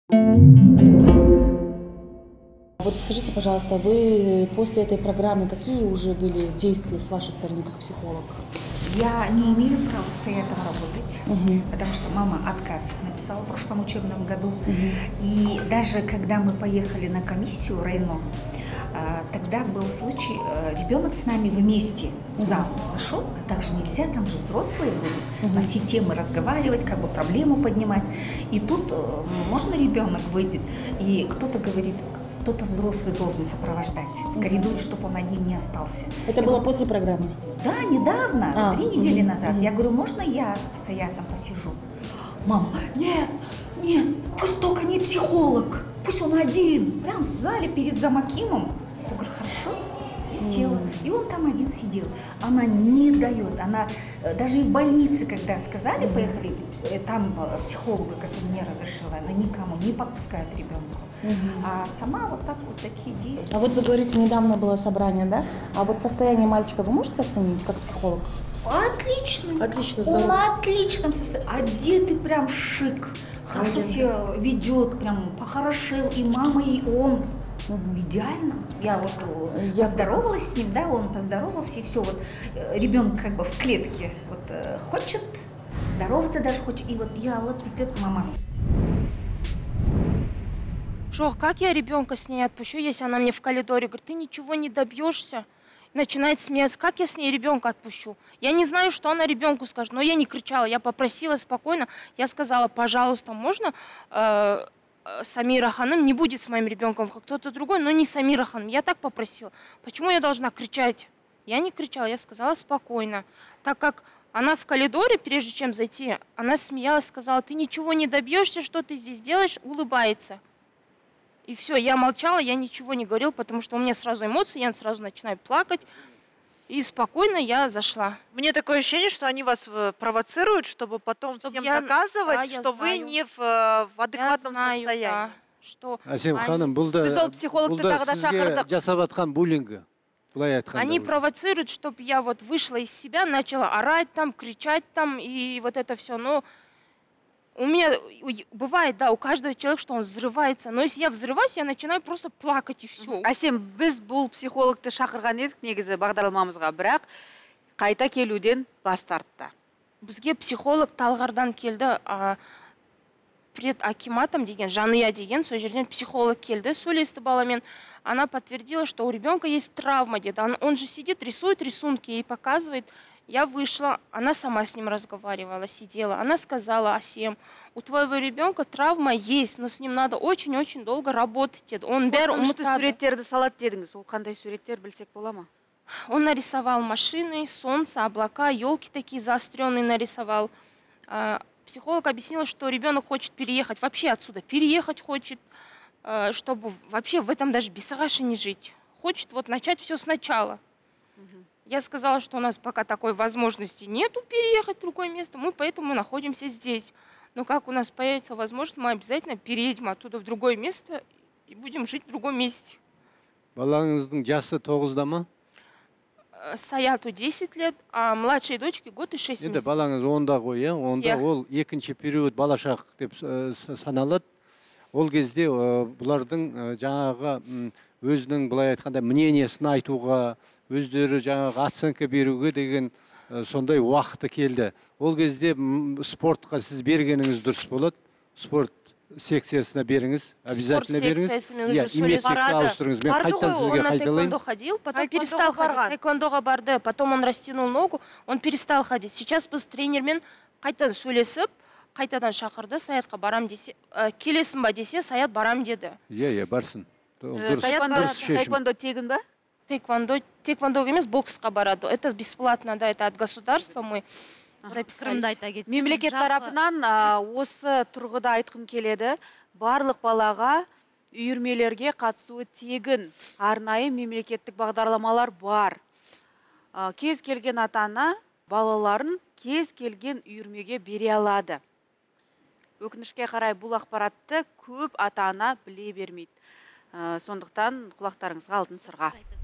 Вот скажите, пожалуйста, вы после этой программы какие уже были действия с вашей стороны как психолог? Я не имею права с советом работать, потому что мама отказ написала в прошлом учебном году. И даже когда мы поехали на комиссию району, тогда был случай, ребенок с нами вместе в зал зашел, а также нельзя, там же взрослые будут на все темы разговаривать, как бы проблему поднимать. И тут можно ребенок выйдет, и кто-то говорит, кто-то взрослый должен сопровождать в коридоре, чтобы он один не остался. Это было после программы? Да, недавно, 3 недели назад. Я говорю, можно я с Аятом посижу? Мама, нет, пусть только не психолог, пусть он один, прям в зале перед Замакимом. Я говорю, хорошо. Я села, и он там один сидел. Она не дает, она даже и в больнице, когда сказали, поехали, там психолога не разрешила, она никому не подпускает ребенка. А сама вот так вот такие дети. А вот вы говорите, недавно было собрание, да? А вот состояние мальчика вы можете оценить как психолог? Отлично. Отлично, Он здорово. в отличном состоянии. Одетый прям шик. Хорошо себя ведет, прям похорошел. И мама, и он. Идеально. Я вот поздоровалась с ним, да, он поздоровался, и все. Вот ребенок как бы в клетке. Вот хочет здороваться даже хочет. И вот я вот идет мама. Шох, как я ребенка с ней отпущу, если она мне в коридоре говорит, ты ничего не добьешься? Начинает смеяться, как я с ней ребенка отпущу? Я не знаю, что она ребенку скажет, но я не кричала, я попросила спокойно, я сказала, пожалуйста, можно Самира Ханым не будет с моим ребенком, кто-то другой, но не Самира Ханым. Я так попросила. Почему я должна кричать? Я не кричала, я сказала спокойно. Так как она в коридоре, прежде чем зайти, она смеялась, сказала, ты ничего не добьешься, что ты здесь делаешь, улыбается. И все, я молчала, я ничего не говорила, потому что у меня сразу эмоции, я сразу начинаю плакать. И спокойно я зашла. Мне такое ощущение, что они вас провоцируют, чтобы потом всем доказывать, что вы не в адекватном состоянии. Да, что Асем ханым, бұл да сізге жасап атқан буллингі. Они провоцируют, чтобы я вот вышла из себя, начала орать там, кричать там и вот это все. Но у меня бывает, да, у каждого человека, что он взрывается. Но если я взрываюсь, я начинаю просто плакать и все. Асем, біз бұл психологты шақырған едік негізі бағдарламамызға, бірақ қайта келуден бас тартты. Бізге психолог Талғардан келді, пред акиматом деген, Жаныя деген, сол жерден психолог келді, сөйлесті баламен. Она подтвердила, что у ребенка есть травма, деді. Он же сидит, рисует рисунки и показывает. Я вышла, она сама с ним разговаривала, сидела. Она сказала, Асем, у твоего ребенка травма есть, но с ним надо очень-очень долго работать. Он суреттерді салат дедіңіз, ол қандай суреттер білсек бола ма? Он нарисовал машины, солнце, облака, елки такие заостренные нарисовал. Психолог объяснила, что ребенок хочет переехать вообще отсюда, переехать хочет, чтобы вообще в этом даже Бесагаше не жить. Хочет вот начать все сначала. Я сказала, что у нас пока такой возможности нету переехать в другое место, мы поэтому находимся здесь. Но как у нас появится возможность, мы обязательно переедем оттуда в другое место и будем жить в другом месте. Балаңыздың жасы 9-да ма? Саяту 10 лет, а младшей дочке год и 6 месяцев. Балаңыз 10-да ғой, онда ол екінші период балашақ деп саналады. Ол кезде бұлардың жаңағы өзінің былай айтқанда мнениесін айтуға, өздері жаңағы оценка беруге деген сондай уақыты келді. Ол кезде спортқа сіз бергеніңіз дұрыс болады. Спорт секциясына беріңіз, обязательно беріңіз. Иметкекке ауыстырыңыз. Мен қайттан сізге қайталайын. Он на тэквондо ходил, потом перестал ходить. Тэквондоға барды, потом он растянул ногу, он перестал ходить. Сейчас біз тренермен қайтадан сөйлесіп, қайтадан шақырды, Саятқа барам десе, келесің ба десе, Саят барам деді. Барсын. Тэквондо тегін ба? Тэквондо емес, боксқа барады. Это бесплатно, да, это от государства мы записались. Мемлекет тарапынан осы тұрғыда айтқым келеді. Барлық балаға үйірмелерге қатысуы тегін. Арнайы мемлекеттік бағдарламалар бар. Кез келген ата-ана балаларын кез келген үйірмеге бере алады. Өкінішке қарай бұл ақпаратты көп ата-ана біле бермейді. Сондықтан құлақтарыңызға алтын сырға.